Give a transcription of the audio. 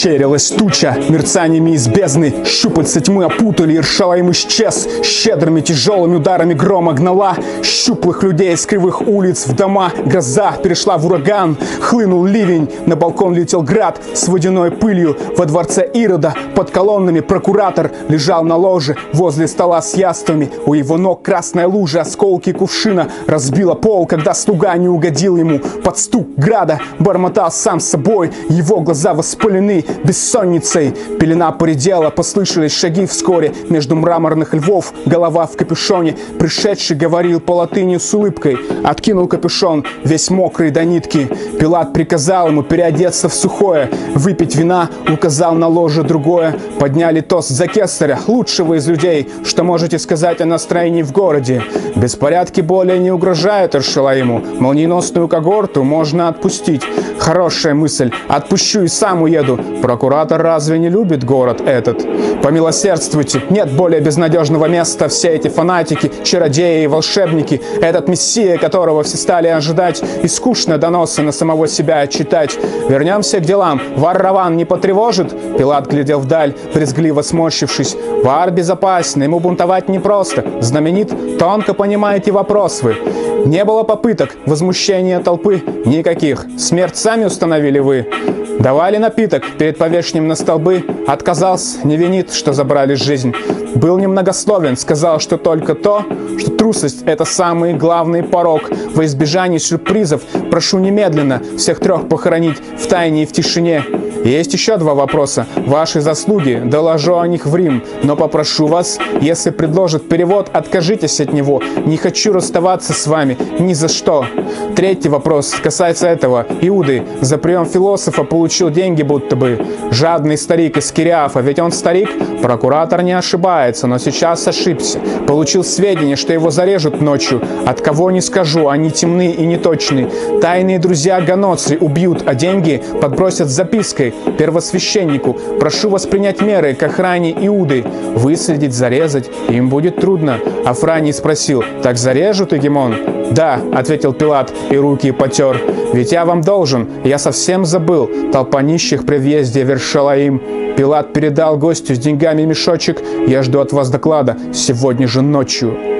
Ощерилась туча мерцаниями из бездны, щупальца тьмы опутали, и Иершалаим исчез. Щедрыми тяжелыми ударами грома гнала щуплых людей с кривых улиц в дома. Гроза перешла в ураган, хлынул ливень, на балкон летел град с водяной пылью. Во дворце Ирода под колоннами прокуратор лежал на ложе возле стола с яствами. У его ног красная лужа, осколки кувшина разбила пол, когда слуга не угодил ему. Под стук града бормотал сам с собой, его глаза воспалены бессонницей. Пелена поредела, послышались шаги вскоре между мраморных львов, голова в капюшоне. Пришедший говорил по латыни с улыбкой, откинул капюшон, весь мокрый до нитки. Пилат приказал ему переодеться в сухое, выпить вина, указал на ложе другое. Подняли тост за кесаря, лучшего из людей. Что можете сказать о настроении в городе? Беспорядки более не угрожают Иершалаиму, молниеносную когорту можно отпустить. Хорошая мысль, отпущу и сам уеду. Прокуратор разве не любит город этот? Помилосердствуйте, нет более безнадежного места. Все эти фанатики, чародеи и волшебники, этот мессия, которого все стали ожидать, и скучно доносы на самого себя читать. Вернемся к делам. Вар-Раван не потревожит? Пилат глядел вдаль, брезгливо сморщившись. Вар безопасен, ему бунтовать непросто. Знаменит, тонко понимаете вопрос вы. Не было попыток, возмущения толпы никаких. Смерть сами установили вы. Давали напиток перед повешением на столбы. Отказался, не винит, что забрали жизнь. Был немногословен, сказал, что только то, что трусость – это самый главный порок. Во избежание сюрпризов прошу немедленно всех трех похоронить в тайне и в тишине. Есть еще два вопроса. Ваши заслуги, доложу о них в Рим, но попрошу вас, если предложат перевод, откажитесь от него. Не хочу расставаться с вами ни за что. Третий вопрос касается этого. Иуды за прием философа получил деньги будто бы. Жадный старик из Кириафа, ведь он старик. Прокуратор не ошибается, но сейчас ошибся. Получил сведения, что его зарежут ночью. От кого не скажу, они темны и неточны. Тайные друзья Ганоци убьют, а деньги подбросят с запиской первосвященнику. Прошу вас принять меры к охране Иуды. Выследить, зарезать им будет трудно. Афраний спросил: так зарежут, Егемон? Да, ответил Пилат и руки потер. Ведь я вам должен, я совсем забыл. Толпа нищих при въезде в Иершалаим. Пилат передал гостю с деньгами мешочек. Я жду от вас доклада сегодня же ночью.